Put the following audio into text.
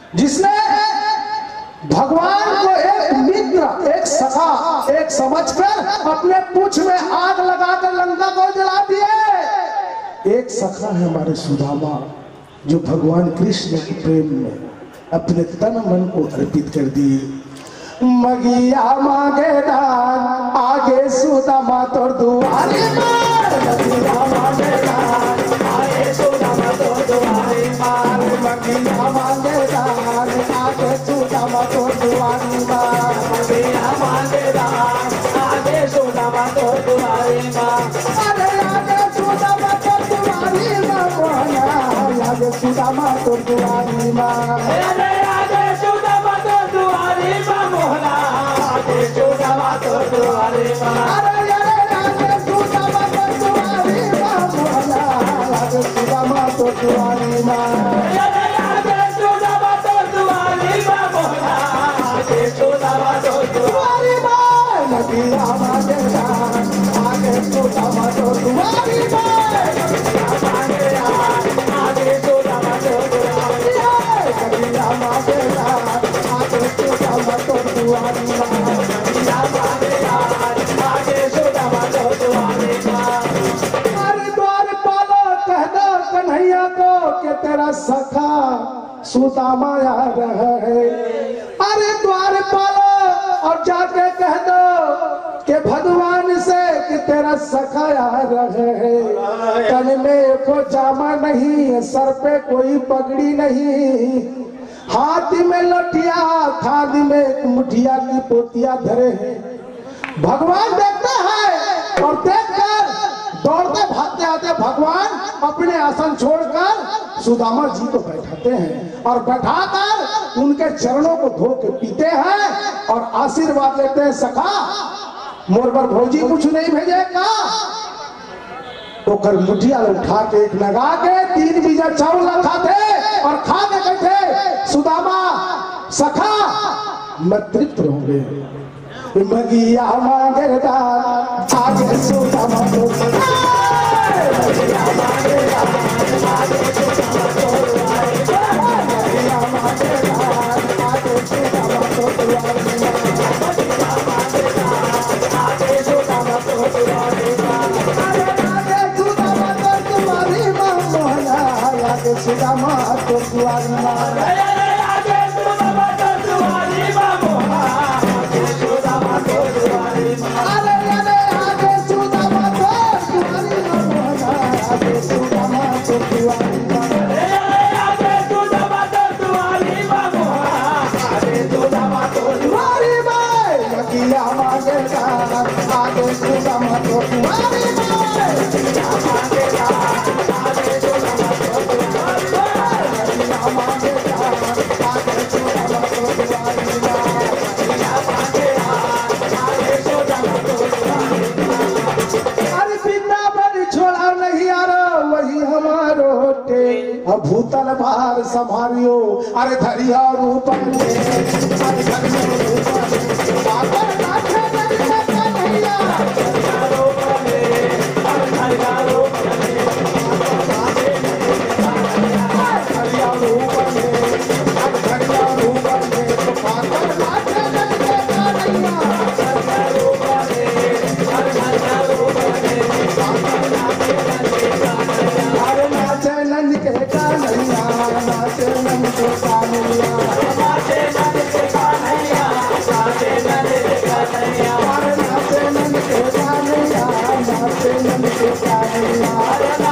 जिसने भगवान को एक मित्र, एक सखा, एक समझकर अपने पूंछ में आग लगाकर लंका को जला दिए। एक सखा है हमारे सुदामा, जो भगवान कृष्ण के प्रेम में अपने तन मन को अर्पित कर दिए। मगिया मांगे दान, आगे सुदामा तोड़ दुआरे मार। मगिया मांगे दान, आगे सुदामा तोड़ दुआरे मार। मगिया मांगे दान, आगे सुदामा तोड़ दुआरे मार। मगिया मांगे दान, आगे सुदामा तोड़ दुआरे मार। अरे आगे सुदामा तोड़ दुआरे मार, आगे सुदामा तोड़ दुआरे मार। अरे आगे सुदामा तोड़ दुआरे मार, मोहना आगे सुदामा तोड़ दुआरे मार। अरे आगे सुदामा तोड़ दुआरे मार, मोहना आगे सुदामा तोड़ दुआरे मार। अरे आगे सुदामा तोड़ दुआरे मार, मोहना आगे सुदामा तोड़ दुआरे मार। मगिया मांगे दान, आगे सुदामा तोड़ दुआरे मार। मगिया मांगे दान, आगे सुदामा तोड़ दुआरे मार। मगिया मांगे दान, आगे सुदामा तोड़ दुआरे मार। मगिया मांगे दान, आगे सुदामा तोड़ दुआरे मार। अरे द्वार पालो कह दो कन्हैया को कि तेरा सखा सुदामा आ रहा है। अरे द्वार पालो और जाके कह दो कि भगवान से कि तेरा सखा आ रहा है। तन में को जामा नहीं, सर पे कोई पगड़ी नहीं, हाथ में लठिया, थान में एक मुठिया की पोतिया धरे हैं। भगवान देखते हैं और देखकर दौड़ते भागते आते भगवान अपने आसन छोड़कर सुदामा जी को बैठाते हैं और बैठाकर उनके चरणों को धो के पीते हैं और आशीर्वाद लेते हैं। सखा मोर पर भौजी कुछ नहीं भेजेगा तो कर मुठिया उठा के एक लगा के 3 बीजा चावल खाते और खा के कहते सुदामा सखा मैं तृप्त रहूंगे। मगिया मांगे दान, आगे सुदामा तोड़ दुआरे। मगिया मांगे दान, आगे सुदामा तोड़ दुआरे। मगिया मांगे दान, आगे सुदामा तोड़ दुआरे। मगिया मांगे दान, आगे सुदामा तोड़ दुआरे। अरे आगे सुदामा तोड़ दुआरे मार, मोहना आगे सुदामा तोड़ दुआरे मार। आगे सुदामा तोड़ दुआरे मार, मोहना आगे सुदामा तोड़ दुआरे मार। अरे आगे सुदामा तोड़ दुआरे मार, मोहना आगे सुदामा तोड़ दुआरे मार। आगे सुदामा तोड़ दुआरे मार, मोहना आगे सुदामा तोड़ दुआरे मार। मगिया मांगे दान, आगे सुदामा तोड़ दुआरे मार। मगिया मांगे दान, आगे सुदामा तोड़ दुआरे मार। मगिया मांगे दान, आगे सुदामा तोड़ दुआरे मार। मगिया मांगे दान, आगे सुदामा तोड़ दुआरे मार। अरे वृंदावन छोड़ा नहीं यार वही हमारो होटे, अब भूतल भार संभालियो। अरे धरिया रूप में, अरे धरिया रूप में, आकर नाचे नचने का नैया। धरिया रूप में, अरे धरिया रूप में, आकर नाचे धरिया रूप में, अरे धरिया रूप में, आकर नाचे नचने का नैया। धरिया रूप में, अरे धरिया रूप में, आकर नाचे नचने का नैया। अरे नाचे नंद के कान्हैया, नाचे नंद के कान्हैया, नाचे नंद के कान्हैया, नाचे नंद के कान्हैया। अरे नाचे नंद के कान्हैया, नाचे नंद के कान्हैया।